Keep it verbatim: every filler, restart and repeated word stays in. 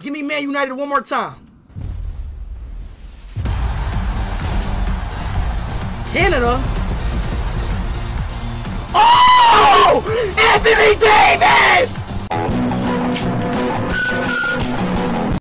Give me Man United one more time. Canada. Oh! Anthony Davis!